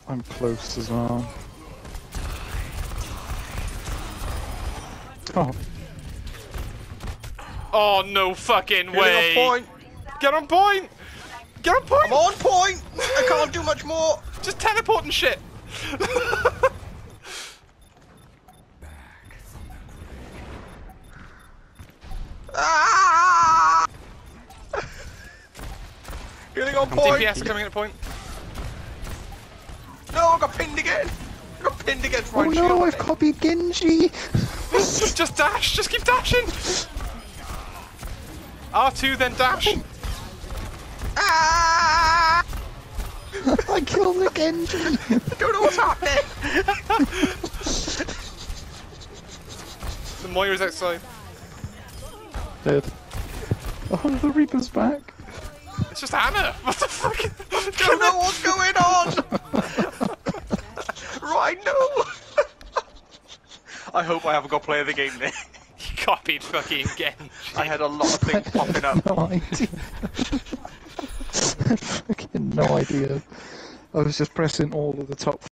I'm close as well. Oh. Oh, no fucking Getting way! on point! Get on point! Get on point! I'm on point! I can't do much more! Just teleport and shit! Ah! Getting on point! DPS coming at point. No, I got pinned again! I got pinned against my Oh shield. no, I've copied Genji! Just dash! Just keep dashing! R2 then dash! Ah! I killed the Genji! I don't know what's happening! The Moira's outside. Dead. Oh, the Reaper's back! It's just Anna! What the fuck? I don't know what's going on! Right, no! I hope I haven't got player of the game there. You copied fucking Genji. I had a lot of things popping up. No idea. I had fucking no idea. I was just pressing all of the top